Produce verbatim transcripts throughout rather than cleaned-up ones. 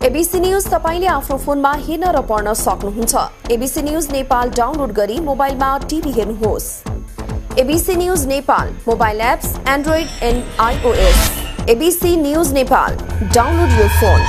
ABC news तपाईले आफ्नो फोनमा हेर्न र पढ्न सक्नुहुन्छ। एबीसी न्यूज नेपाल डाउनलोड गरी मोबाइलमा टिभी हेर्नुहोस्। ABC News Nepal mobile apps Android and iOS. ABC News Nepal download your phone.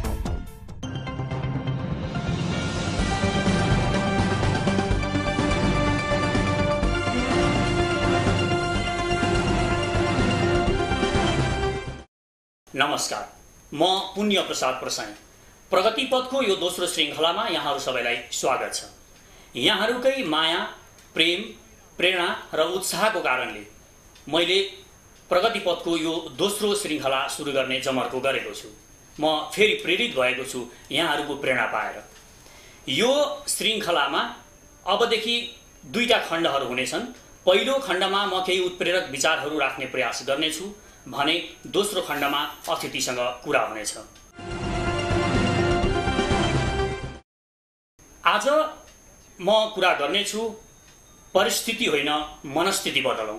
नमस्कार, म पुण्य प्रसाद प्रसाई। प्रगति पथको यो दोस्रो श्रृङ्खलामा यहाँहरू सबैलाई स्वागत छ। यहाँहरूकै माया, प्रेम, प्रेरणा र उत्साहको कारणले मैले प्रगति पथको यो दोस्रो श्रृङ्खला सुरु गर्ने जमर्को गरेको छु। म फेरि प्रेरित भएको छु यहाँहरूको प्रेरणा पाएर। यो श्रृङ्खलामा अबदेखि दुईटा खण्डहरू हुनेछन्। पहिलो खण्डमा म केही उत्प्रेरक विचारहरू राख्ने प्रयास गर्नेछु भने दोस्रो खण्डमा अतिथिसँग कुरा हुनेछ। आज म कुरा गर्नेछु परिस्थिति होइन मनस्थिति बदलौँ।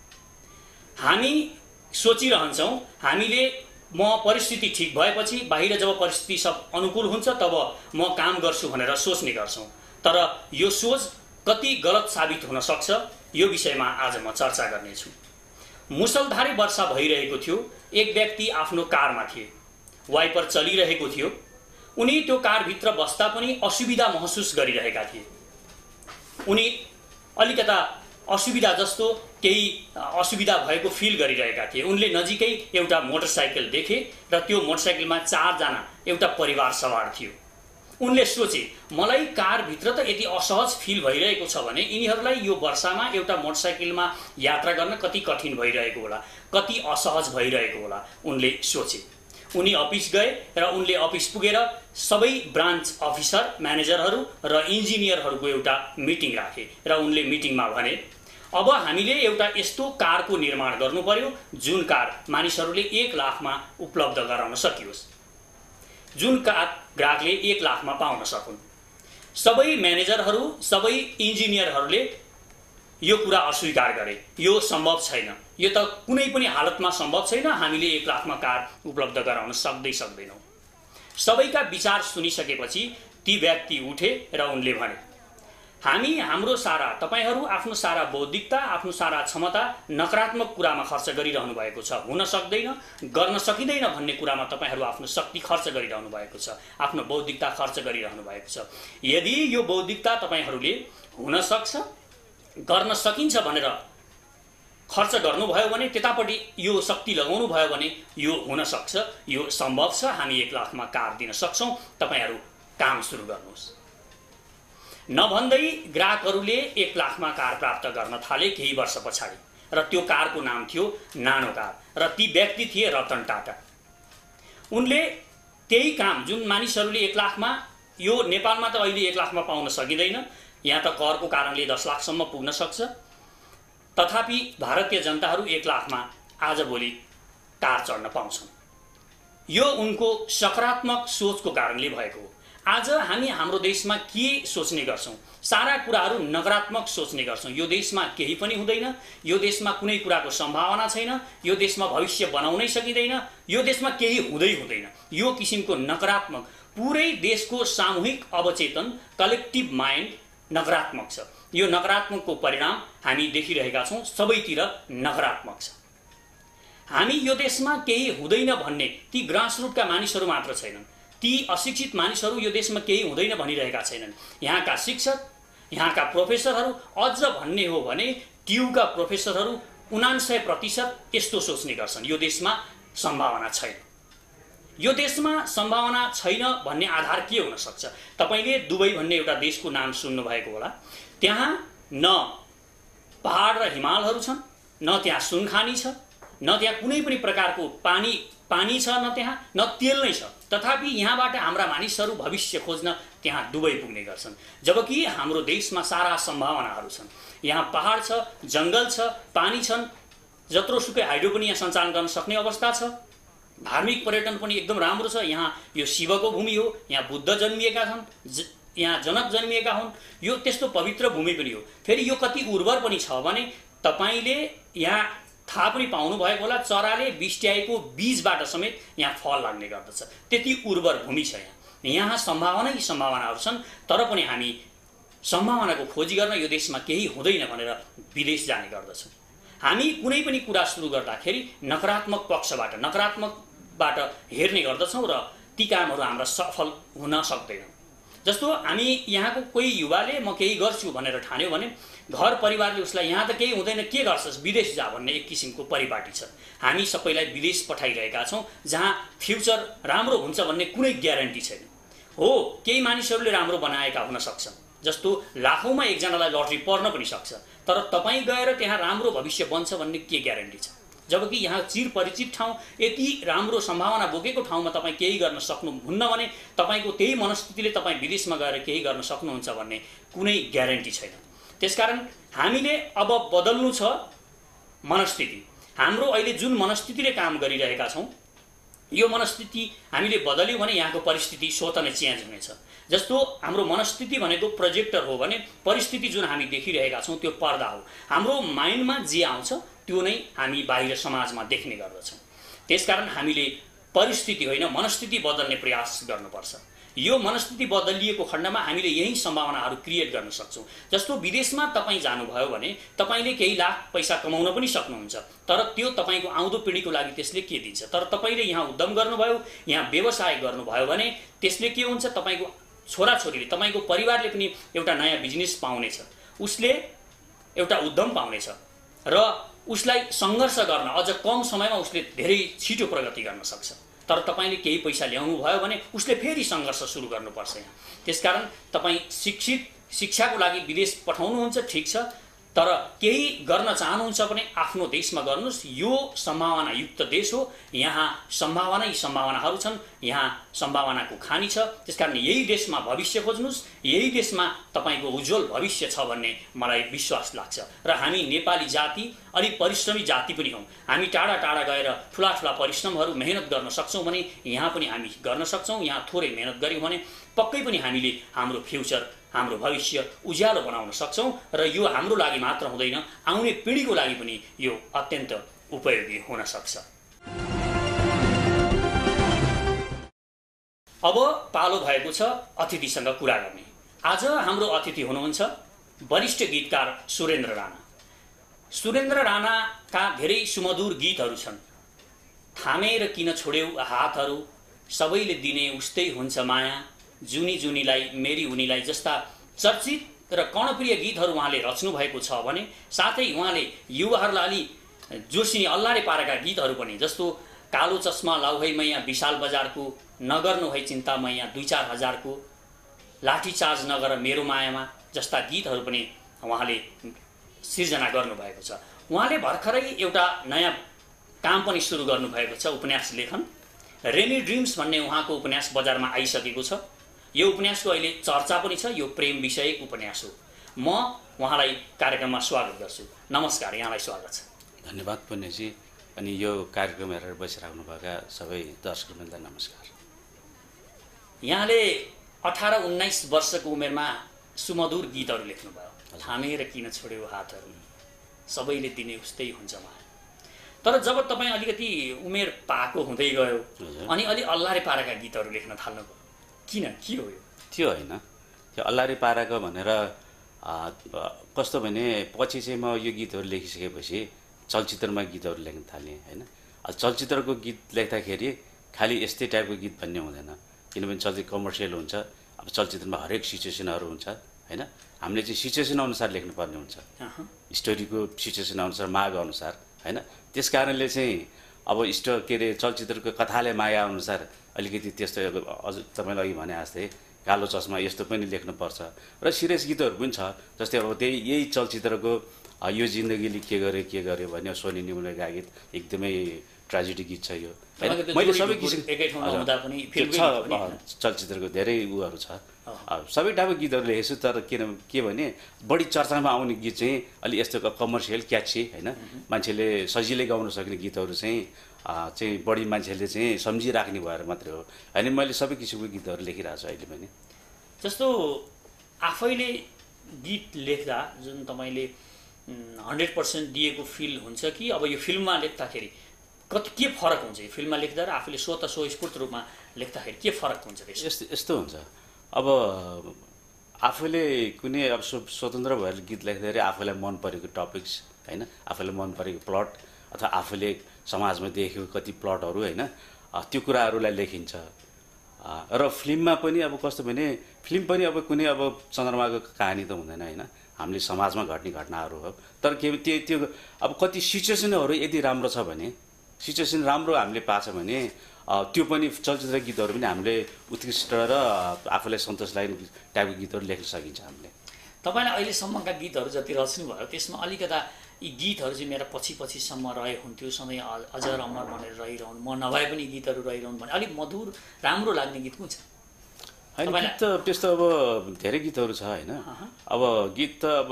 हामी सोचिरहन्छौँ हामीले म परिस्थिति ठिक भएपछि बाहिर जब परिस्थिति सब अनुकूल हुन्छ तब म काम गर्छु भनेर सोच्ने गर्छौँ। तर यो सोच कति गलत साबित हुन सक्छ यो विषयमा आज म चर्चा गर्नेछु। मुसलधारे वर्षा भइरहेको थियो। एक व्यक्ति आफ्नो कारमा थिए। वाइपर चलिरहेको थियो। उनी त्यो कारभित्र बस्दा पनि असुविधा महसुस गरिरहेका थिए। उनी अलिकता असुविधा जस्तो केही असुविधा भएको फिल गरिरहेका थिए। उनले नजिकै एउटा मोटरसाइकल देखे र त्यो मोटरसाइकलमा चारजना एउटा परिवार सवार थियो। उनले सोचे मलाई कारभित्र त यति असहज फिल भइरहेको छ भने यिनीहरूलाई यो वर्षामा एउटा मोटरसाइकलमा यात्रा गर्न कति कठिन भइरहेको होला, कति असहज भइरहेको होला उनले सोचे। उनी अफिस गए र उनले अफिस पुगेर सबै ब्रान्च अफिसर, म्यानेजरहरू र इन्जिनियरहरूको एउटा मिटिङ राखे र उनले मिटिङमा भने अब हामीले एउटा यस्तो कारको निर्माण गर्नु पर्यो जुन कार मानिसहरूले एक लाखमा उपलब्ध गराउन सकियोस्, जुन कार ग्राहकले एक लाखमा पाउन सकुन्। सबै म्यानेजरहरू, सबै इन्जिनियरहरूले यो कुरा अस्वीकार गरे। यो सम्भव छैन, यो त कुनै पनि हालतमा सम्भव छैन, हामीले एक लाखमा कार उपलब्ध गराउन सक्दै सक्दैनौँ। सबैका विचार सुनिसकेपछि ती व्यक्ति उठे र उनले भने हामी हाम्रो सारा, तपाईहरू आफ्नो सारा बौद्धिकता, आफ्नो सारा क्षमता नकारात्मक कुरामा खर्च गरिरहनु भएको छ। हुन सक्दैन, गर्न सकिँदैन भन्ने कुरामा तपाईहरू आफ्नो शक्ति खर्च गरिरहनु भएको छ, आफ्नो बौद्धिकता खर्च गरिरहनु भएको छ। यदि यो बौद्धिकता तपाईहरूले हुन सक्छ, गर्न सकिन्छ भनेर खर्च गर्नुभयो भने, त्यतापट्टि यो शक्ति लगाउनु भयो भने यो हुन सक्छ, यो सम्भव छ। हामी एक लाखमा कार दिन सक्छौँ, तपाईहरू काम सुरु गर्नुहोस्। नभन्दै ग्राहकहरूले एक लाखमा कार प्राप्त गर्न थाले केही वर्ष पछाडि, र त्यो कारको नाम थियो नानो कार र ती व्यक्ति थिए रतन टाटा। उनले त्यही काम जुन मानिसहरूले एक लाखमा, यो नेपालमा त अहिले एक लाखमा पाउन सकिँदैन, यहाँ त करको कारणले दस लाखसम्म पुग्न सक्छ, तथापि भारतीय जनताहरू एक लाखमा आजभोलि कार चढ्न पाउँछन्। यो उनको सकारात्मक सोचको कारणले भएको हो। आज हामी हाम्रो देशमा के सोच्ने गर्छौँ? सारा कुराहरू नकारात्मक सोच्ने गर्छौँ। यो देशमा केही पनि हुँदैन, यो देशमा कुनै कुराको सम्भावना छैन, यो देशमा भविष्य बनाउनै सकिँदैन, यो देशमा केही हुँदै हुँदैन। यो किसिमको नकारात्मक पुरै देशको सामूहिक अवचेतन, कलेक्टिभ माइन्ड नकारात्मक छ। यो नकारात्मकको परिणाम हामी देखिरहेका छौँ, सबैतिर नकारात्मक छ। हामी यो देशमा केही हुँदैन भन्ने ती ग्रासरुटका मानिसहरू मात्र छैनन्, ती अशिक्षित मानिसहरू यो देशमा केही हुँदैन भनिरहेका छैनन्। यहाँका शिक्षक, यहाँका प्रोफेसरहरू, अझ भन्ने हो भने ट्युका प्रोफेसरहरू उनान्सय प्रतिशत यस्तो सोच्ने गर्छन् यो देशमा सम्भावना छैन। यो देशमा सम्भावना छैन भन्ने आधार के हुन सक्छ? तपाईँले दुबई भन्ने एउटा देशको नाम सुन्नुभएको होला। त्यहाँ न पहाड र हिमालहरू छन्, न त्यहाँ सुनखानी छ, न त्यहाँ कुनै पनि प्रकारको पानी पानी छ, न त्यहाँ न तेल नै छ। तथापि यहाँबाट हाम्रा मानिसहरू भविष्य खोज्न त्यहाँ दुबई पुग्ने गर्छन्, जबकि हाम्रो देशमा सारा सम्भावनाहरू छन्। यहाँ पहाड छ, जङ्गल छ, पानी छन्, जत्रोसुकै हाइड्रो पनि यहाँ सञ्चालन गर्न सक्ने अवस्था छ। धार्मिक पर्यटन पनि एकदम राम्रो छ। यहाँ यो शिवको भूमि हो, यहाँ बुद्ध जन्मिएका छन्, यहाँ जनक जन्मिएका हुन्। यो त्यस्तो पवित्र भूमि पनि हो। फेरि यो कति उर्वर पनि छ भने तपाईँले यहाँ थाहा पनि पाउनुभएको होला, चराले बिस्ट्याएको बीजबाट समेत यहाँ फल लाग्ने गर्दछ। त्यति उर्वर भूमि छ यहाँ। यहाँ सम्भावनै सम्भावनाहरू छन्, तर पनि हामी सम्भावनाको खोजी गर्न यो देशमा केही हुँदैन भनेर विदेश जाने गर्दछौँ। हामी कुनै पनि कुरा सुरु गर्दाखेरि नकारात्मक पक्षबाट नकारात्मकबाट हेर्ने गर्दछौँ र ती कामहरू हाम्रा सफल हुन सक्दैनन्। जस्तो हामी यहाँको कोही युवाले म केही गर्छु भनेर ठान्यो भने घर परिवारले उसलाई यहाँ त केही हुँदैन, के गर्छस्, विदेश जा भन्ने एक किसिमको परिपाटी छ। हामी सबैलाई विदेश पठाइरहेका छौँ जहाँ फ्युचर राम्रो हुन्छ भन्ने कुनै ग्यारेन्टी छैन। हो, केही मानिसहरूले राम्रो बनाएका हुन सक्छन्, जस्तो लाखौँमा एकजनालाई लटरी पर्न पनि सक्छ, तर तपाईँ गएर त्यहाँ राम्रो भविष्य बन्छ भन्ने के ग्यारेन्टी छ? जबकि यहाँ चिरपरिचित ठाउँ, यति राम्रो सम्भावना बोकेको ठाउँमा तपाईँ केही गर्न सक्नुहुन्न भने तपाईँको त्यही मनस्थितिले तपाईँ विदेशमा गएर केही गर्न सक्नुहुन्छ भन्ने कुनै ग्यारेन्टी छैन। त्यसकारण हामीले अब बदल्नु छ मनस्थिति। हाम्रो अहिले जुन मनस्थितिले काम गरिरहेका छौँ, यो मनस्थिति हामीले बदल्यौँ भने यहाँको परिस्थिति स्वतः नै चेन्ज हुनेछ। जस्तो हाम्रो मनस्थिति भनेको प्रोजेक्टर हो भने परिस्थिति जुन हामी देखिरहेका छौँ त्यो पर्दा हो। हाम्रो माइन्डमा जे आउँछ त्यो नै हामी बाहिर समाजमा देख्ने गर्दछौँ। त्यसकारण हामीले परिस्थिति होइन मनस्थिति बदल्ने प्रयास गर्नुपर्छ। यो मनस्थिति बदलिएको खण्डमा हामीले यही सम्भावनाहरू क्रिएट गर्न सक्छौँ। जस्तो विदेशमा तपाईँ जानुभयो भने तपाईँले केही लाख पैसा कमाउन पनि सक्नुहुन्छ, तर त्यो तपाईँको आउँदो पिँढीको लागि त्यसले के दिन्छ? तर तपाईँले यहाँ उद्यम गर्नुभयो, यहाँ व्यवसाय गर्नुभयो भने त्यसले के हुन्छ? तपाईँको छोराछोरीले, तपाईँको परिवारले पनि एउटा नयाँ बिजनेस पाउनेछ, उसले एउटा उद्यम पाउनेछ र उसलाई सङ्घर्ष गर्न अझ कम समयमा उसले धेरै छिटो प्रगति गर्न सक्छ। तर तपाईँले केही पैसा ल्याउनु भयो भने उसले फेरि सङ्घर्ष सुरु गर्नुपर्छ यहाँ। त्यसकारण तपाईँ शिक्षित शिक्षाको लागि विदेश पठाउनुहुन्छ, ठिक छ, तर केही गर्न चाहनुहुन्छ भने आफ्नो देशमा गर्नुहोस्। यो सम्भावनायुक्त देश हो, यहाँ सम्भावनै सम्भावनाहरू छन्, यहाँ सम्भावनाको खानी छ। त्यसकारण यही देशमा भविष्य खोज्नुहोस्, यही देशमा तपाईँको उज्जवल भविष्य छ भन्ने मलाई विश्वास लाग्छ। र हामी नेपाली जाति अलिक परिश्रमी जाति पनि हौँ। हामी टाढा टाढा गएर ठुला ठुला परिश्रमहरू मेहनत गर्न सक्छौँ भने यहाँ पनि हामी गर्न सक्छौँ। यहाँ थोरै मेहनत गऱ्यौँ भने पक्कै पनि हामीले हाम्रो फ्युचर, हाम्रो भविष्य उज्यालो बनाउन सक्छौँ र यो हाम्रो लागि मात्र हुँदैन, आउने पिँढीको लागि पनि यो अत्यन्त उपयोगी हुन सक्छ। अब पालो भएको छ अतिथिसँग कुरा गर्ने। आज हाम्रो अतिथि हुनुहुन्छ वरिष्ठ गीतकार सुरेन्द्र राणा। सुरेन्द्र राणाका धेरै सुमधुर गीतहरू छन्। थामेर किन छोड्यौ हातहरू, सबैले दिने उस्तै हुन्छ माया, जुनी जुनीलाई मेरी उनीलाई जस्ता चर्चित र कर्णप्रिय गीतहरू उहाँले रच्नु भएको छ भने साथै उहाँले युवाहरूलाई अलि जोसिने अल्लारे पारेका गीतहरू पनि, जस्तो कालो चस्मा लाउ है मैया विशाल बजारको, नगर्नु है चिन्ता मैया दुई चार हजारको, लाठी चार्ज नगर मेरो मायामा जस्ता गीतहरू पनि उहाँले सिर्जना गर्नुभएको छ। उहाँले भर्खरै एउटा नयाँ काम पनि सुरु गर्नुभएको छ, उपन्यास लेखन। रेनी ड्रिम्स भन्ने उहाँको उपन्यास बजारमा आइसकेको छ। यो उपन्यासको अहिले चर्चा पनि छ। यो प्रेम विषयक उपन्यास हो। म उहाँलाई कार्यक्रममा स्वागत गर्छु। नमस्कार, यहाँलाई स्वागत छ। धन्यवाद पुण्यजी। अनि यो कार्यक्रम हेरेर बसिराख्नुभएका सबै दर्शकवृन्द नमस्कार। यहाँले अठार उन्नाइस वर्षको उमेरमा सुमधुर गीतहरू लेख्नुभयो। थामेर किन छोड्यौ हातहरू, सबैले दिने उस्तै हुन्छ माया। तर जब तपाईँ अलिकति उमेर पाएको हुँदै गयो अनि अलि अल्लारे पारेका गीतहरू लेख्न थाल्नुभयो, किन, के हो यो? त्यो होइन, त्यो अल्लारे पाराको भनेर कस्तो भने पछि चाहिँ म यो गीतहरू लेखिसकेपछि चलचित्रमा गीतहरू लेख्न थालेँ होइन। चलचित्रको गीत लेख्दाखेरि खालि यस्तै टाइपको गीत भन्ने हुँदैन, किनभने चलचित्र कमर्सियल हुन्छ। अब चलचित्रमा हरेक सिचुएसनहरू हुन्छ होइन। हामीले चाहिँ सिचुएसन अनुसार लेख्नुपर्ने हुन्छ, स्टोरीको सिचुएसन अनुसार, माग अनुसार होइन। त्यस कारणले चाहिँ अब स्टो के अरे चलचित्रको कथाले माया अनुसार अलिकति त्यस्तो अझ तपाईँले अघि भने जस्तै कालो चस्मा यस्तो पनि लेख्नुपर्छ र सिरियस गीतहरू पनि छ। जस्तै अब त्यही यही चलचित्रको यो जिन्दगीले के गर्यो के गर्यो भन्ने सोनी निगमले गाएको गीत एकदमै ट्रेजेडी गीत छ यो होइन। मैले सबै किसिम चलचित्रको धेरै उहरू छ, सबै टाइपको गीतहरू लेखेको छु। तर किन के भने बढी चर्चामा आउने गीत चाहिँ अलि यस्तो कमर्सियल क्याची होइन, मान्छेले सजिलै गाउन सक्ने गीतहरू चाहिँ चाहिँ बढी मान्छेले चाहिँ सम्झिराख्ने भएर मात्रै हो होइन। मैले सबै किसिमको गीतहरू लेखिरहेको छु अहिले पनि। जस्तो आफैले गीत लेख्दा जुन तपाईँले हन्ड्रेड पर्सेन्ट दिएको फिल हुन्छ कि अब यो फिल्ममा लेख्दाखेरि कति के फरक हुन्छ यो फिल्ममा लेख्दा र आफूले स्वतः स्वस्फूर्त रूपमा लेख्दाखेरि के फरक हुन्छ त्यसमा? यस्तो यस्तो हुन्छ अब आफूले कुनै अब स्वतन्त्र भएर गीत लेख्दाखेरि आफूलाई मन परेको टपिक्स होइन, आफूलाई मन परेको प्लट अथवा आफूले समाजमा देखेको कति प्लटहरू होइन त्यो कुराहरूलाई लेखिन्छ। र फिल्ममा पनि अब कस्तो भने फिल्म पनि अब कुनै अब चन्द्रमाको कहानी त हुँदैन होइन, हामीले समाजमा घट्ने घटनाहरू हो। तर के त्यो त्यो अब कति सिचुएसनहरू यदि राम्रो छ भने, सिचुएसन राम्रो हामीले पाएको छ भने त्यो पनि चलचित्र गीतहरू पनि हामीले उत्कृष्ट र आफूलाई सन्तोष लाग्ने टाइपको गीतहरू लेख्न सकिन्छ हामीले। तपाईँले अहिलेसम्मका गीतहरू जति रच्नु भयो त्यसमा अलिकता यी गीतहरू चाहिँ मेरा पछि पछिसम्म रहे हुन्थ्यो, सधैँ अजर अमर भनेर रहिरहनु, म नभए पनि गीतहरू रहिरहनु भने अलिक मधुर राम्रो लाग्ने गीत कुन छ? होइन गीत त त्यस्तो अब धेरै गीतहरू छ होइन। अब गीत त अब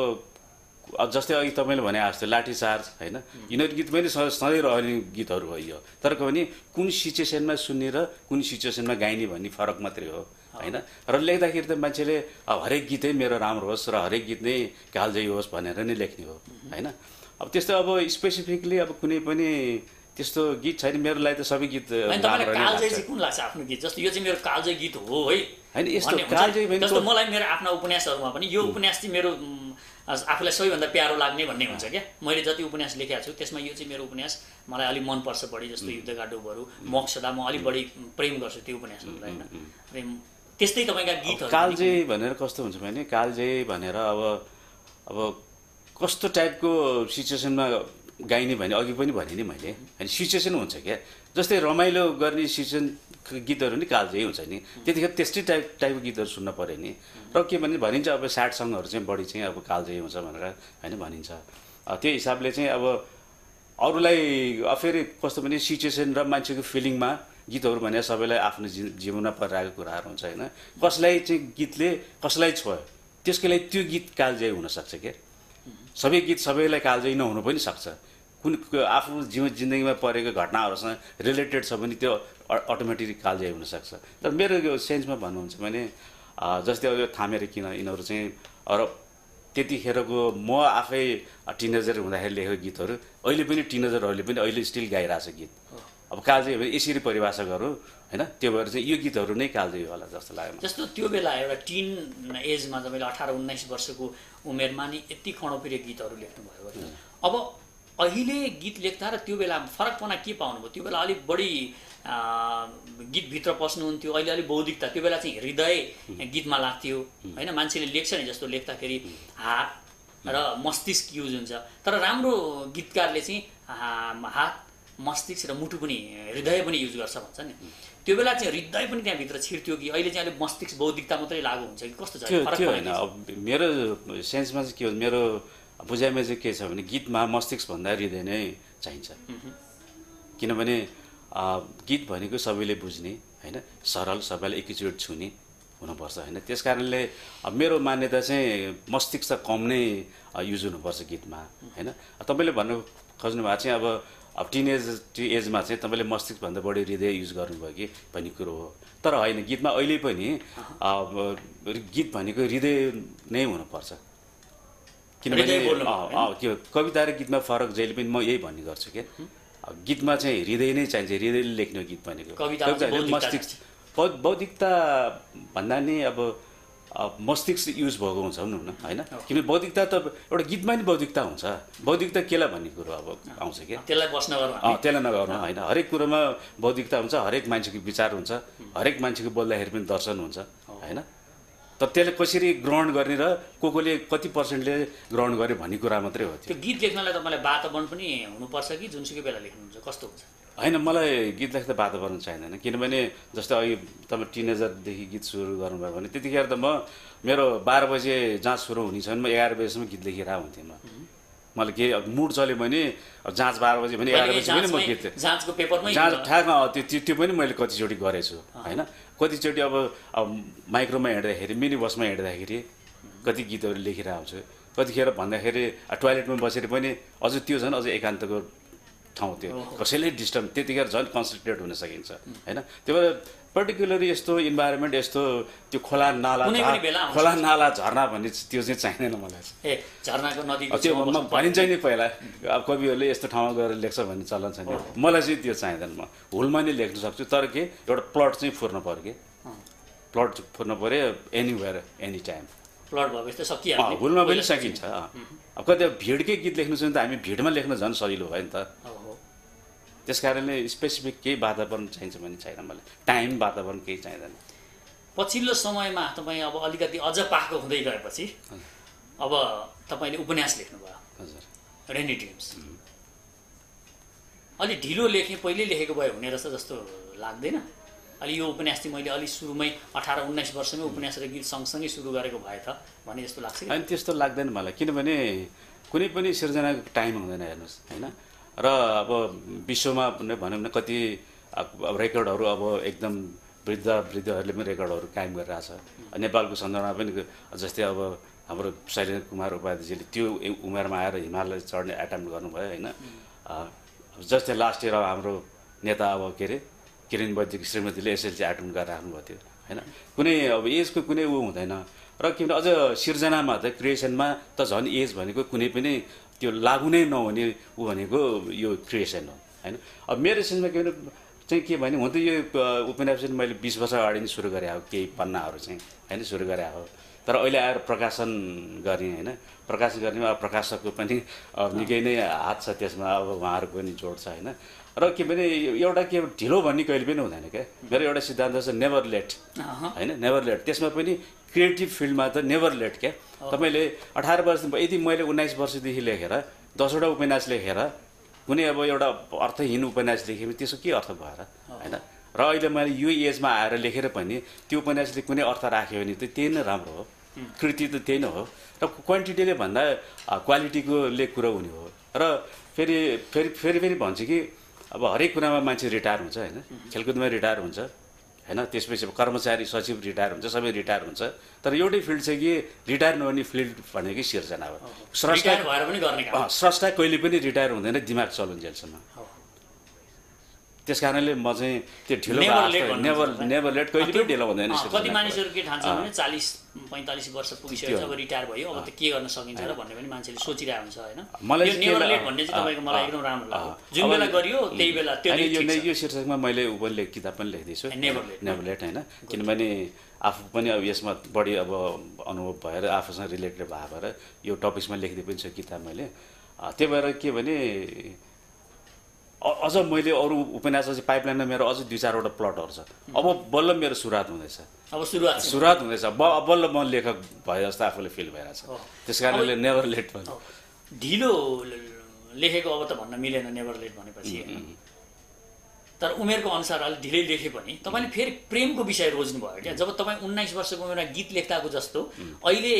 जस्तै अघि तपाईँले भने जस्तो लाठी चार्ज होइन, यिनीहरू गीत पनि सधैँ रहने गीतहरू हो यो। तर पनि कुन सिचुएसनमा सुन्ने र कुन सिचुएसनमा गाइने भन्ने फरक मात्रै हो होइन। र लेख्दाखेरि त मान्छेले अब हरेक गीतै मेरो राम्रो होस् र हरेक गीत नै कालजयी होस् भनेर नै लेख्ने हो होइन। अब त्यस्तो अब स्पेसिफिकली अब कुनै पनि त्यस्तो गीत छैन मेरो लागि त सबै गीत राम्रो नै लाग्छ। कुन लाग्छ आफ्नो गीत जस्तो यो चाहिँ मेरो कालजयी गीत हो है होइन? यस्तो कालजयी पनि जस्तो मलाई मेरो आफ्ना उपन्यासहरूमा पनि यो उपन्यास चाहिँ मेरो आफूलाई सबैभन्दा प्यारो लाग्ने भन्ने हुन्छ क्या। मैले जति उपन्यास लेखेको छु त्यसमा यो चाहिँ मेरो उपन्यास मलाई अलिक मनपर्छ बढी, जस्तो युद्धका डुबहरू, मक्सदा म अलिक बढी प्रेम गर्छु त्यो उपन्यासहरूलाई होइन। प्रेम त्यस्तै तपाईँका गीतहरू कालजयी भनेर कस्तो हुन्छ भने कालजयी भनेर अब अब कस्तो टाइपको सिचुएसनमा गाइने भने अघि पनि भने नि मैले होइन, सिचुएसन हुन्छ क्या। जस्तै रमाइलो गर्ने सिचुएसन गीतहरू नि कालजयी हुन्छ नि, त्यतिखेर त्यस्तै टाइप टाइपको गीतहरू सुन्न पऱ्यो नि। र के भने भनिन्छ अब स्याड सङहरू चाहिँ बढी चाहिँ अब कालजयी हुन्छ भनेर होइन भनिन्छ। त्यो हिसाबले चाहिँ अब अरूलाई फेरि कस्तो भने सिचुएसन र मान्छेको फिलिङमा गीतहरू भने सबैलाई आफ्नो जि जीवनमा परिरहेको कुराहरू हुन्छ होइन। कसलाई चाहिँ गीतले कसलाई छोयो त्यसको लागि त्यो गीत कालजयी हुनसक्छ क्या। सबै गीत सबैलाई कालजयी नहुनु पनि सक्छ। कुन आफ्नो जीवन जिन्दगीमा परेको घटनाहरूसँग रिलेटेड छ भने त्यो अटोमेटिकली कालजयी हुनसक्छ। तर मेरो यो सेन्समा भन्नुहुन्छ भने जस्तै अब यो थामेर किन यिनीहरू चाहिँ अर त्यतिखेरको म आफै टिनेजर हुँदाखेरि लेखेको गीतहरू अहिले पनि टिनेजरहरूले पनि अहिले स्टिल गाइरहेछ गीत। अब कालजयी भने यसरी परिभाषा गरौँ होइन, त्यो भएर चाहिँ यो गीतहरू नै कालजयी होला जस्तो लाग्यो। जस्तो त्यो बेला एउटा टिन एजमा तपाईँले अठार उन्नाइस वर्षको उमेरमा नि यति खडोपिरे गीतहरू लेख्नुभयो भने अब अहिले गीत लेख्दा र त्यो बेला फरकपना के पाउनुभयो? त्यो बेला अलिक बढी गीतभित्र पस्नुहुन्थ्यो, अहिले अलिक बौद्धिकता, त्यो बेला चाहिँ हृदय गीतमा लाग्थ्यो होइन। मान्छेले लेख्छ नि जस्तो लेख्दाखेरि हात र मस्तिष्क युज हुन्छ, तर राम्रो गीतकारले चाहिँ हात मस्तिष्क र मुटु पनि हृदय पनि युज गर्छ भन्छ नि। त्यो बेला चाहिँ हृदय पनि त्यहाँभित्र छिर्थ्यो कि अहिले चाहिँ अलिक मस्तिष्क बौद्धिकता मात्रै लागु हुन्छ कि कस्तो छ? त्यो होइन, अब मेरो सेन्समा चाहिँ के हो, मेरो बुझाइमा चाहिँ के छ भने गीतमा मस्तिष्क भन्दा हृदय नै चाहिन्छ। किनभने गीत भनेको सबैले बुझ्ने होइन, सरल सबैलाई एकैचोटि छुने हुनुपर्छ होइन। त्यस कारणले मेरो मान्यता चाहिँ मस्तिष्क त कम नै युज हुनुपर्छ गीतमा होइन। तपाईँले भन्नु खोज्नु भएको चाहिँ अब अब टिनेज टी एजमा चाहिँ तपाईँले मस्तिष्कभन्दा बढी हृदय युज गर्नुभयो कि भन्ने कुरो हो। तर होइन, गीतमा अहिले पनि गीत भनेको हृदय नै हुनुपर्छ। किनभने के कविता र गीतमा फरक जहिले पनि म यही भन्ने गर्छु क्या। गीतमा चाहिँ हृदय नै चाहिन्छ, हृदयले लेख्ने गीत भनेको मस्तिष्क बौद्धिकता भन्दा नि अब मस्तिष्क युज भएको हुन्छ भनौँ न होइन। किनभने बौद्धिकता त एउटा गीतमा नि बौद्धिकता हुन्छ, बौद्धिकता केलाई भन्ने कुरो अब आउँछ क्या। त्यसलाई बस्न गर्नु त्यसलाई नगर्नु होइन, हरेक कुरोमा बौद्धिकता हुन्छ, हरेक मान्छेको विचार हुन्छ, हरेक मान्छेको बोल्दाखेरि पनि दर्शन हुन्छ होइन। तर त्यसले कसरी ग्रहण गर्ने र को कोले कति पर्सेन्टले ग्रहण गर्यो भन्ने कुरा मात्रै हो। त्यो गीत लेख्नलाई तपाईँलाई वातावरण पनि हुनुपर्छ कि जुनसुकै बेला लेख्नुहुन्छ कस्तो हुन्छ? होइन, मलाई गीत लेख्दा वातावरण चाहिँदैन। किनभने जस्तो अघि तपाईँ टिनेजरदेखि गीत सुरु गर्नुभयो भने त्यतिखेर त म मेरो बाह्र बजे जाँच सुरु हुने छ भने म एघार बजीसम्म गीत लेखिरहेको हुन्थेँ। म मलाई के मुड चल्यो भने जाँच बाह्र बजी भने एघार बजी पनि म गीत जाँचको पेपरमै जाँच ठ्याक त्यो त्यो पनि मैले कतिचोटि गरेछु होइन। कतिचोटि अब अब माइक्रोमा हिँड्दाखेरि मिनी बसमा हिँड्दाखेरि कति गीतहरू लेखिरहेको हुन्छु। कतिखेर भन्दाखेरि टोयलेटमा बसेर पनि अझ त्यो झन् अझ एकान्तको ठाउँ, त्यो कसैले डिस्टर्ब त्यतिखेर झन् कन्सन्ट्रेट हुन सकिन्छ होइन। त्यो भएर पर्टिकुलरली यस्तो इन्भाइरोमेन्ट यस्तो त्यो खोला नाला खोला नाला झरना भन्ने त्यो चाहिँ चाहिँदैन मलाई ए झरनाको नदी त्यो भनिन्छ नि पहिला अब कविहरूले यस्तो ठाउँमा गएर लेख्छ भन्ने चलन छ नि मलाई चाहिँ त्यो चाहिँदैन म हुलमा नै लेख्न सक्छु तर के एउटा प्लट चाहिँ फुर्न पर्यो कि प्लट फुर्न पर्यो एनीवेयर एनी टाइम प्लट भएपछि त सकिहाल्छ हुलमा पनि सकिन्छ अब कति भिडकै गीत लेख्नु छ भने त हामी भिडमा लेख्न झन् सजिलो भयो नि त त्यस कारणले स्पेसिफिक केही वातावरण चाहिन्छ भने छैन मलाई टाइम वातावरण केही चाहिँदैन पछिल्लो समयमा तपाईँ अब अलिकति अझ पाको हुँदै गएपछि अब तपाईँले उपन्यास लेख्नुभयो हजुर रेनी ड्रिम्स अलि ढिलो लेखेँ पहिले लेखेको भए हुने रहेछ जस्तो लाग्दैन अलि यो उपन्यास चाहिँ मैले अलि सुरुमै अठार उन्नाइस वर्षमै उपन्यास र गीत सँगसँगै सुरु गरेको भए त भने जस्तो लाग्छ अनि त्यस्तो लाग्दैन मलाई किनभने कुनै पनि सिर्जनाको टाइम हुँदैन हेर्नुहोस् होइन र अब विश्वमा भनौँ न कति रेकर्डहरू अब एकदम वृद्ध वृद्धहरूले पनि रेकर्डहरू कायम गरिरहेछ नेपालको सन्दर्भमा पनि जस्तै अब हाम्रो शैलेन्द्र कुमार उपाध्यायजीले त्यो उमेरमा आएर हिमालय चढ्ने एटेम्प्ट गर्नुभयो होइन जस्तै लास्ट इयर अब हाम्रो नेता अब के अरे किरण वैद्यको श्रीमतीले एसएलसी एटेम्प्ट गरेर राख्नुभएको थियो होइन कुनै अब एजको कुनै ऊ हुँदैन र किनभने अझ सिर्जनामा त क्रिएसनमा त झन् एज भनेको कुनै पनि त्यो लागु नै नहुने ऊ भनेको यो क्रिएसन हो होइन अब मेरो सेन्समा के भने चाहिँ के भने हुन त यो उपन्यास चाहिँ मैले बिस वर्ष अगाडि नै सुरु गरेँ हो केही पन्नाहरू चाहिँ होइन सुरु गरेँ हो तर अहिले आएर प्रकाशन गरेँ होइन प्रकाशन गर्ने अब प्रकाशकको पनि निकै नै हात छ त्यसमा अब उहाँहरूको पनि जोड छ होइन र के भने एउटा के ढिलो भन्ने कहिले पनि हुँदैन क्या मेरो एउटा सिद्धान्त छ नेभर लेट होइन नेभर लेट त्यसमा पनि क्रिएटिभ फिल्डमा त नेभर लेट क्या तपाईँले अठार वर्ष यदि मैले उन्नाइस वर्षदेखि लेखेर दसवटा उपन्यास लेखेर कुनै अब एउटा अर्थहीन उपन्यास लेखेँ भने त्यसको के अर्थ भएर होइन र अहिले मैले यो एजमा आएर लेखेर पनि त्यो उपन्यासले कुनै अर्थ राख्यो भने त त्यही नै राम्रो हो कृति त त्यही नै हो र क्वान्टिटीले भन्दा क्वालिटीको ले कुरो हुने हो र फेरि फेरि फेरि फेरि भन्छु कि अब हरेक कुरामा मान्छे रिटायर हुन्छ होइन खेलकुदमा रिटायर हुन्छ होइन त्यसपछि अब कर्मचारी सचिव रिटायर हुन्छ सबै रिटायर हुन्छ तर एउटै फिल्ड छ कि रिटायर नहुने फिल्ड भनेकै सिर्जना हो स्रष्टा भएर पनि गर्ने काम स्रष्टा कहिले पनि रिटायर हुँदैन दिमाग चलुन्जेलसम्म त्यस कारणले म चाहिँ त्यो ढिलो नेभर नेभर लेट कहिले पनि ढिलो हुँदैन कति मानिसहरू के ठान्छ भने चालिस पैँतालिस वर्ष पुगिसकेपछि अब रिटायर भयो अब त के गर्न सकिन्छ र भन्ने पनि मान्छेले सोचिरहेको हुन्छ होइन मलाई नेभर लेट भन्ने चाहिँ तपाईँको मलाई एकदम राम्रो लाग्यो जुन बेला गरियो त्यही बेला त्यो यो शीर्षकमा मैले ऊ पनि किताब पनि लेख्दैछु नेभर लेट नेभर लेट होइन किनभने आफू पनि अब यसमा बढी अब अनुभव भएर आफूसँग रिलेटेड भएर यो टपिक्समा लेख्दै पनि छु किताब मैले त्यही भएर के भने अझ मैले अरू उपन्यास चाहिँ पाइपलाइनमा मेरो अझ दुई चारवटा प्लटहरू छ अब बल्ल मेरो सुरुवात हुँदैछ अब सुरुवात सुरुवात हुँदैछ बल्ल म लेखक भए जस्तो आफूले फिल भइरहेछ त्यस कारणले नेभर लेट भन्नु ढिलो लेखेको अब त भन्न मिलेन नेभर लेट भनेपछि तर उमेरको अनुसार अलिक ढिलै लेखे पनि तपाईँले फेरि प्रेमको विषय रोज्नु भयो क्या जब तपाईँ उन्नाइस वर्षको उमेरमा गीत लेख्दाको जस्तो अहिले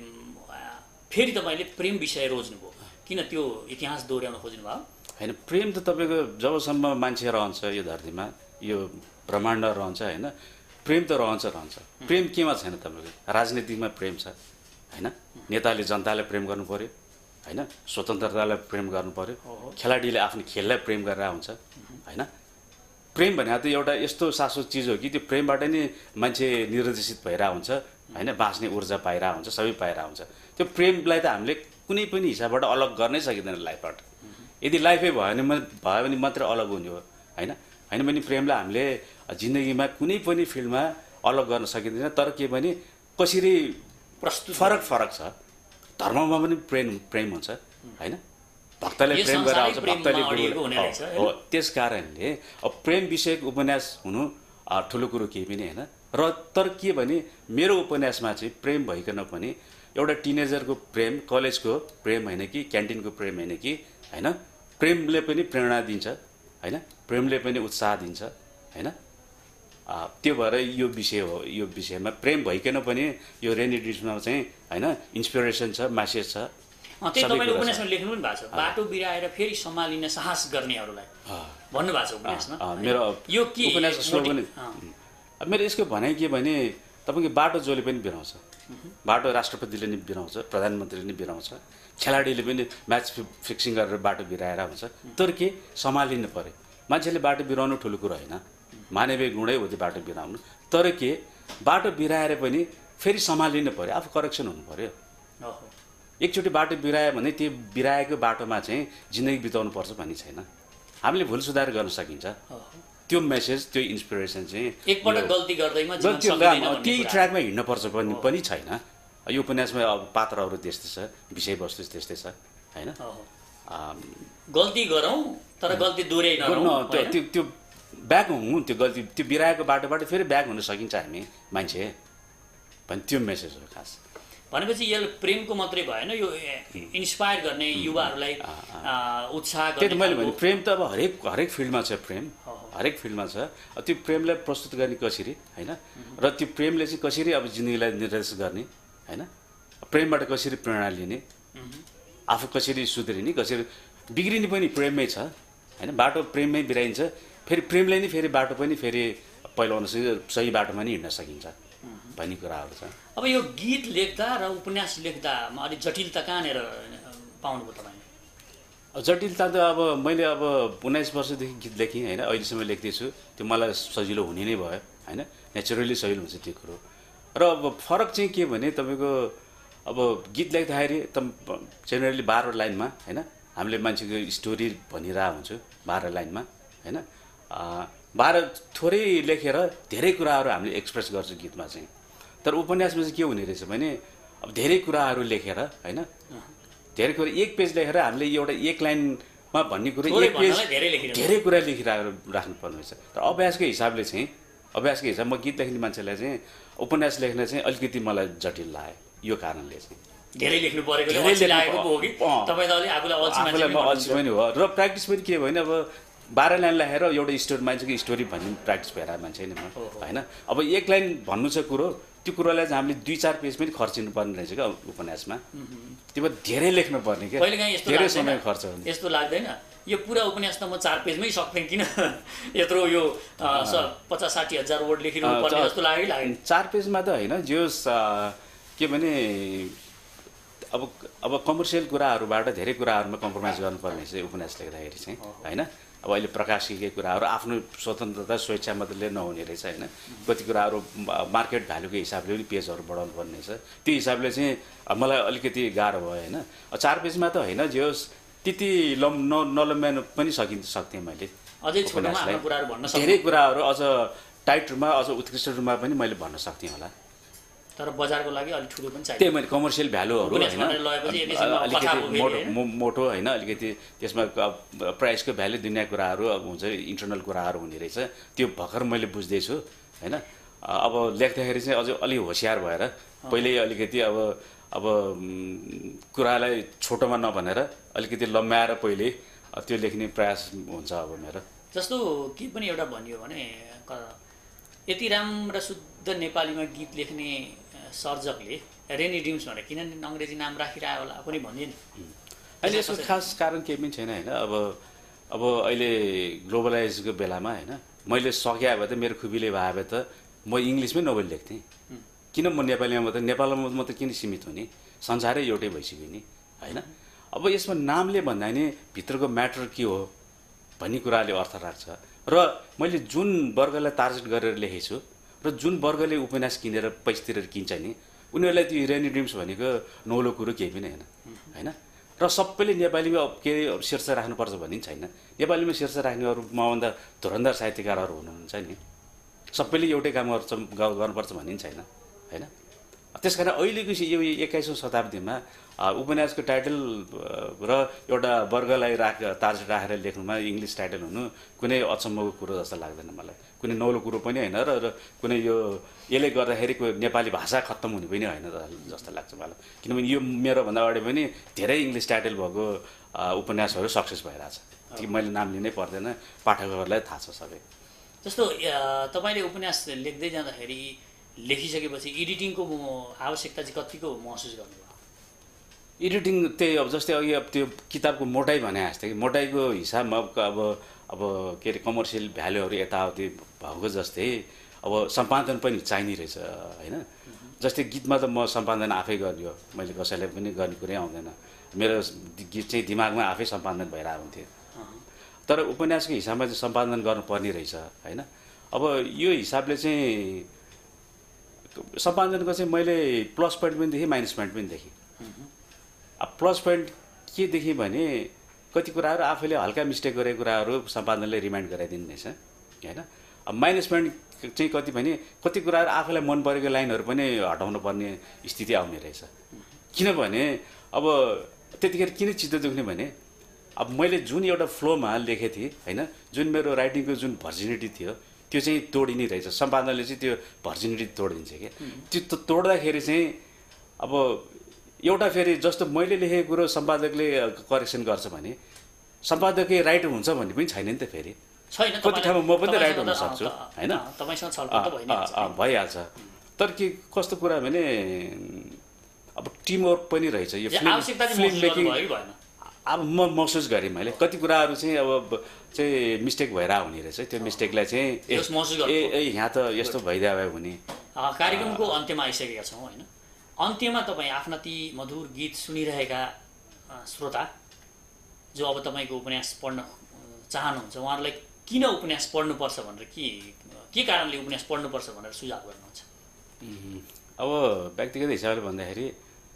फेरि तपाईँले प्रेम विषय रोज्नुभयो किन त्यो इतिहास दोहोऱ्याउन खोज्नु भयो होइन प्रेम त तपाईँको जबसम्म मान्छे रहन्छ यो धरतीमा यो ब्रह्माण्ड रहन्छ होइन प्रेम त रहन्छ रहन्छ प्रेम केमा छैन तपाईँको राजनीतिमा प्रेम छ होइन नेताले जनतालाई प्रेम गर्नु पर्यो होइन स्वतन्त्रतालाई प्रेम गर्नु पर्यो खेलाडीले आफ्नो खेललाई प्रेम गरेर हुन्छ होइन प्रेम भने त एउटा यस्तो शाश्वत चिज हो कि त्यो प्रेमबाट नै मान्छे निर्देशित भइरहेको हुन्छ होइन बाँच्ने ऊर्जा पाइरहेको हुन्छ सबै पाइरहेको हुन्छ त्यो प्रेमलाई त हामीले कुनै पनि हिसाबबाट अलग गर्नै सकिँदैन लाइफबाट यदि लाइफै भयो भने भयो भने मात्रै अलग हुने हो होइन होइन भने प्रेमलाई हामीले जिन्दगीमा कुनै पनि फिल्डमा अलग गर्न सकिँदैन तर के भने कसरी प्रस्तुत फरक फरक छ धर्ममा पनि प्रेम प्रेम हुन्छ होइन भक्तले प्रेम गरेर आउँछ भक्तले हो त्यस कारणले अब प्रेम विषयक उपन्यास हुनु ठुलो कुरो केही पनि होइन र तर के भने मेरो उपन्यासमा चाहिँ प्रेम भइकन पनि एउटा टिनेजरको प्रेम कलेजको प्रेम होइन कि क्यान्टिनको प्रेम होइन कि होइन प्रेमले पनि प्रेरणा दिन्छ होइन प्रेमले पनि उत्साह दिन्छ होइन त्यो भएर यो विषय हो यो विषयमा प्रेम भइकन पनि यो रेनी ड्रिम्समा चाहिँ होइन इन्सपिरेसन छ म्यासेज छ त्यही तपाईँले उपन्यासमा लेख्नु पनि भएको छ बाटो बिराएर फेरि सम्हालिन साहस गर्नेहरूलाई भन्नुभएको छ उपन्यासमा मेरो यो के उपन्यास पनि मेरो यसको भनाइ के भने तपाईँको बाटो जसले पनि बिराउँछ बाटो राष्ट्रपतिले नि बिराउँछ प्रधानमन्त्रीले नि बिराउँछ खेलाडीले पनि म्याच फिक्सिङ गरेर बाटो बिराएर हुन्छ तर के सम्हालिनु पर्यो मान्छेले बाटो बिराउनु ठुलो कुरो होइन मानवीय गुणै हो त्यो बाटो बिराउनु। तर के बाटो बिराएर पनि फेरि सम्हालिनु पर्यो, आफू करेक्सन हुनु पर्यो। एकचोटि बाटो बिरायो भने त्यो बिराएको बाटोमा चाहिँ जिन्दगी बिताउनु पर्छ भन्ने छैन। हामीले भुल सुधार गर्न सकिन्छ। त्यो मेसेज त्यो इन्सपिरेसन चाहिँ एकपल्ट गल्ती गर्दैमा त्यही ट्र्याकमा हिँड्नुपर्छ भन्ने पनि छैन। यो उपन्यासमा अब पात्रहरू त्यस्तै छ, विषयवस्तु त्यस्तै छ होइन। गल्ती गरौँ तर गल्ती दोहोऱ्याइ नगरौँ। त्यो त्यो त्यो ब्याक हुँ त्यो गल्ती त्यो बिराएको बाटोबाट फेरि ब्याक हुन सकिन्छ हामी मान्छे भने त्यो मेसेज हो खास। भनेपछि यसले प्रेमको मात्रै भएन, यो इन्सपायर गर्ने युवाहरूलाई उत्साह गर्ने। त्यही मैले भने प्रेम त अब हरेक हरेक फिल्डमा छ, प्रेम हरेक फिल्डमा छ। त्यो प्रेमलाई प्रस्तुत गर्ने कसरी होइन, र त्यो प्रेमले चाहिँ कसरी अब जिन्दगीलाई निर्देश गर्ने होइन, प्रेमबाट कसरी प्रेरणा लिने, आफू कसरी सुध्रिने, कसरी बिग्रिने पनि प्रेममै छ होइन। बाटो प्रेममै बिराइन्छ, फेरि प्रेमले नै फेरि बाटो पनि फेरि पहिलाउन सकिन्छ, सही बाटोमा नि हिँड्न सकिन्छ भन्ने कुराहरू छ। अब यो गीत लेख्दा र उपन्यास लेख्दामा अलिक जटिलता कहाँनिर पाउनुभयो तपाईँले? जटिलता त अब मैले अब उन्नाइस वर्षदेखि गीत लेखेँ होइन, अहिलेसम्म लेख्दैछु। त्यो मलाई सजिलो हुने नै भयो होइन, नेचुरली सजिलो हुन्छ त्यो कुरो। र अब फरक चाहिँ के भने तपाईँको अब गीत लेख्दाखेरि त जेनरली बाह्र लाइनमा होइन, हामीले मान्छेको स्टोरी भनिरहेको हुन्छु बाह्र लाइनमा होइन। बाह्र थोरै लेखेर धेरै कुराहरू हामीले एक्सप्रेस गर्छौँ गीतमा चाहिँ। तर उपन्यासमा चाहिँ के हुने रहेछ भने अब धेरै कुराहरू लेखेर होइन, धेरै कुरा एक पेज लेखेर हामीले एउटा एक लाइनमा भन्ने कुरो एक पेज धेरै कुरा लेखिरहेर राख्नुपर्ने रहेछ। तर अभ्यासकै हिसाबले चाहिँ अभ्यासकै हिसाब म गीत लेख्ने मान्छेलाई चाहिँ उपन्यास लेख्न चाहिँ अलिकति मलाई जटिल लाग्यो। यो कारणले चाहिँ धेरै लेख्नु परेको हो कि तपाईँ त अलि आफूलाई अल्छी पनि हो। र प्र्याक्टिस पनि के भने अब बाह्र लाइन लेखेर एउटा स्टोरी मान्छेको स्टोरी भन्ने प्र्याक्टिस भएर मान्छे नि म होइन। अब एक लाइन भन्नु छ कुरो, त्यो कुरोलाई चाहिँ हामीले दुई चार पेज पनि खर्चिनु पर्ने रहेछ क्या उपन्यासमा। त्यो धेरै लेख्नु पर्ने क्या, धेरै समय खर्च हुने। यस्तो लाग्दैन यो पुरा उपन्यास त म चार पेजमै सक्थेँ, किन यत्रो यो पचास साठी हजार वर्ड लेखिरहनु पर्ने जस्तो लाग्यो लाग्यो। चार पेजमा त होइन, जो के भने अब अब कमर्सियल कुराहरूबाट धेरै कुराहरूमा कम्प्रोमाइज गर्नुपर्ने रहेछ उपन्यास लेख्दाखेरि चाहिँ होइन। अब अहिले प्रकाशिकै कुराहरू आफ्नो स्वतन्त्रता स्वेच्छा मात्रै नहुने रहेछ होइन। कति कुराहरू मार्केट भ्यालुको हिसाबले पनि पेजहरू बढाउनु पर्ने रहेछ। त्यो हिसाबले चाहिँ मलाई अलिकति गाह्रो भयो होइन। चार पेजमा त होइन, जे होस् त्यति लम न नलम्ब्याउनु पनि सकिन्छ सक्थेँ मैले। अझै छोटोमा कुराहरू भन्न सक्थेँ, धेरै कुराहरू अझ टाइट रूपमा अझ उत्कृष्ट रूपमा पनि मैले भन्न सक्थेँ होला। तर बजारको लागि अलिक ठुलो पनि चाहियो। त्यही मैले कमर्सियल भ्यालुहरू होइन, अलिकति मोटो मोटो होइन, अलिकति त्यसमा प्राइसको भ्यालु दुनियाँ कुराहरू अब हुन्छ, इन्टरनल कुराहरू हुने रहेछ। त्यो भर्खर मैले बुझ्दैछु होइन। अब लेख्दाखेरि चाहिँ अझ अलिक होसियार भएर पहिल्यै अलिकति अब अब कुरालाई छोटोमा नभनेर अलिकति लम्ब्याएर पहिले त्यो लेख्ने प्रयास हुन्छ अब मेरो। जस्तो के पनि एउटा भनियो भने यति राम्रो शुद्ध नेपालीमा गीत लेख्ने सर्जकले रेनी ड्रिम्स भनेर किन अङ्ग्रेजी नाम राखिरह्यो होला पनि भनिदिनु। अहिले यसको खास कारण केही पनि छैन होइन। अब अब अहिले ग्लोबलाइजको बेलामा होइन, मैले सके भए त मेरो खुबीले भए भए त म इङ्ग्लिसमै नोभेल लेख्थेँ। किन म नेपालीमा मात्रै नेपालमा मात्रै किन सीमित हुने, संसारै एउटै भइसक्यो नि होइन। अब यसमा नामले भन्दा नि भित्रको म्याटर के हो भन्ने कुराले अर्थ राख्छ। र मैले जुन वर्गलाई टार्गेट गरेर लेखेको छु र जुन वर्गले उपन्यास किनेर पैसा तिरेर किन्छ नि, उनीहरूलाई त्यो रेनी ड्रिम्स भनेको नौलो कुरो केही पनि होइन होइन। र सबैले नेपालीमा के शीर्ष राख्नुपर्छ भन्ने छैन। नेपालीमा शीर्ष राख्नेहरू मभन्दा धुरन्धर साहित्यकारहरू हुनुहुन्छ नि, सबैले एउटै काम गर्छ गर्नुपर्छ भन्ने छैन होइन। त्यस कारण अहिलेको यो एक्काइसौँ शताब्दीमा उपन्यासको टाइटल र एउटा वर्गलाई राख टार्गेट राखेर लेख्नुमा इङ्ग्लिस टाइटल हुनु कुनै अचम्मको कुरो जस्तो लाग्दैन मलाई। कुनै नौलो कुरो पनि होइन र कुनै यो यसले गर्दाखेरि नेपाली भाषा खत्तम हुने पनि होइन जस्तो लाग्छ मलाई। किनभने यो मेरोभन्दा अगाडि पनि धेरै इङ्ग्लिस टाइटल भएको उपन्यासहरू सक्सेस भइरहेछ। त्यो मैले नाम लिनै पर्दैन, पाठकहरूलाई थाहा छ सबै। जस्तो तपाईँले उपन्यास लेख्दै जाँदाखेरि लेखिसकेपछि एडिटिङको आवश्यकता चाहिँ कतिको महसुस गर्नुभयो? एडिटिङ त्यही अब जस्तै अघि अब त्यो किताबको मोटाइ भने जस्तै कि मोटाइको हिसाबमा अब अब के अरे कमर्सियल भ्यालुहरू यताउति भएको जस्तै अब सम्पादन पनि चाहिने रहेछ होइन। जस्तै गीतमा त म सम्पादन आफै गर्ने हो, मैले कसैलाई पनि गर्ने कुरै आउँदैन। मेरो गीत चाहिँ दिमागमा आफै सम्पादन भइरहेको हुन्थ्यो। तर उपन्यासको हिसाबमा चाहिँ सम्पादन गर्नुपर्ने रहेछ होइन। अब अब यो हिसाबले चाहिँ सम्पादनको चाहिँ मैले प्लस पोइन्ट पनि देखेँ माइनस पोइन्ट पनि देखेँ। अब प्लस पोइन्ट के देखेँ भने कति कुराहरू आफैले हल्का मिस्टेक गरेको कुराहरू सम्पादनले रिमाइन्ड गराइदिने रहेछ होइन। अब माइनस पोइन्ट चाहिँ कति भने कति कुराहरू आफैलाई मन परेको लाइनहरू पनि हटाउनु पर्ने स्थिति आउने रहेछ। किनभने अब त्यतिखेर किन चित्त दुख्ने भने अब मैले जुन एउटा फ्लोमा लेखेको थिएँ होइन, जुन मेरो राइटिङको जुन भर्जिनिटी थियो त्यो चाहिँ तोडिने रहेछ। सम्पादनले चाहिँ त्यो भर्जिनिटी तोडिदिन्छ क्या। त्यो तोड्दाखेरि चाहिँ अब एउटा फेरि जस्तो मैले लेखेको कुरो सम्पादकले करेक्सन गर्छ भने सम्पादकीय राइटर हुन्छ भन्ने पनि छैन नि त। फेरि छैन, कति ठाउँमा म पनि राइटर हुन सक्छु होइन, भइहाल्छ। तर के कस्तो कुरा भने अब टिमवर्क पनि रहेछ यो फिल्म मेकिङ। अब म महसुस गरेँ मैले कति कुराहरू चाहिँ अब चाहिँ मिस्टेक भएर हुने रहेछ। त्यो मिस्टेकलाई चाहिँ ए यहाँ त यस्तो भइदियो भए हुने। कार्यक्रमको अन्त्यमा आइसकेका छौँ होइन। अन्त्यमा तपाईँ आफ्ना ती मधुर गीत सुनिरहेका श्रोता जो अब तपाईँको उपन्यास पढ्न चाहनुहुन्छ उहाँहरूलाई किन उपन्यास पढ्नुपर्छ भनेर के के कारणले उपन्यास पढ्नुपर्छ भनेर सुझाव गर्नुहुन्छ? अब व्यक्तिगत हिसाबले भन्दाखेरि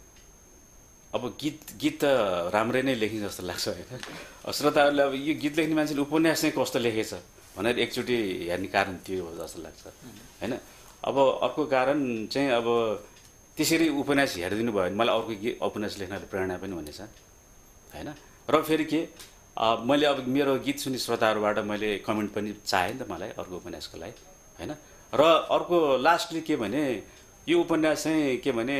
अब गीत गीत त राम्रै नै लेखिन्छ जस्तो लाग्छ होइन। श्रोताहरूले अब यो गीत लेख्ने मान्छेले उपन्यास चाहिँ कस्तो लेखेछ भनेर एकचोटि हेर्ने कारण त्यो हो जस्तो लाग्छ होइन। अब अर्को कारण चाहिँ अब त्यसरी उपन्यास हेरिदिनु भयो भने मलाई अर्को गीत उपन्यास लेख्न प्रेरणा पनि हुनेछ होइन। र फेरि के मैले अब मेरो गीत सुन्ने श्रोताहरूबाट मैले कमेन्ट पनि चाहेँ नि त मलाई अर्को उपन्यासको लागि होइन। र अर्को लास्टली के भने यो उपन्यास चाहिँ के भने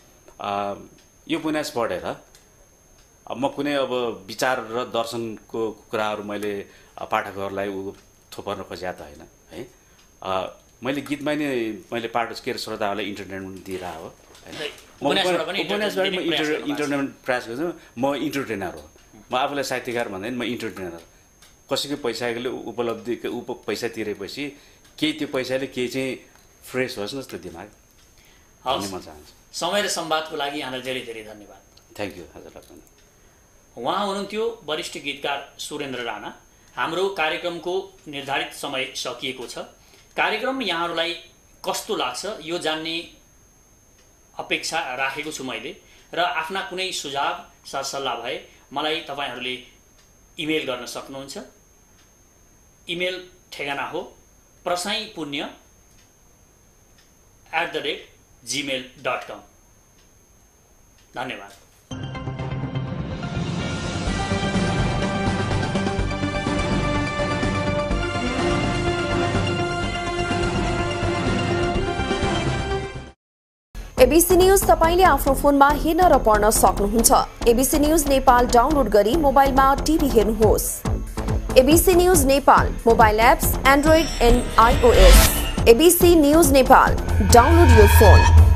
यो उपन्यास पढेर अब म कुनै अब विचार र दर्शनको कुराहरू मैले पाठकहरूलाई थोपर्न खोजेको त होइन है। मैले गीतमा नै मैले पाठक के श्रोताहरूलाई इन्टरटेनमेन्ट दिइरहेको हो होइन। उपन्यासबाट म इन्टर इन्टरटेनमेन्ट प्रयास गर्छु। म इन्टरटेनर हो, म आफूलाई साहित्यकार भन्दैन, म इन्टरटेनर। कसैको पैसाले उपलब्धि उप पैसा तिरेपछि केही त्यो पैसाले केही चाहिँ फ्रेस होस् न जस्तो दिमाग भन्ने म चाहन्छु। समय र संवादको लागि यहाँलाई धेरै धेरै धन्यवाद। थ्याङ्क यू हजुरलाई पनि। उहाँ हुनुहुन्थ्यो वरिष्ठ गीतकार सुरेन्द्र राणा। हाम्रो कार्यक्रमको निर्धारित समय सकिएको छ। कार्यक्रम यहाँहरूलाई कस्तो लाग्छ यो जान्ने अपेक्षा राखेको छु मैले। र आफ्ना कुनै सुझाव सरसल्लाह भए मलाई तपाईँहरूले इमेल गर्न सक्नुहुन्छ। इमेल ठेगाना हो Prasai Punya at the rate Gmail dot com. धन्यवाद। एबीसी न्यूज तपाईले आफ्नो फोनमा हेर्न र पढ्न सक्नुहुन्छ। एबीसी न्यूज नेपाल डाउनलोड गरी मोबाइलमा टिभी हेर्नुहोस्। ABC News Nepal mobile apps Android and iOS. ABC News Nepal download your phone.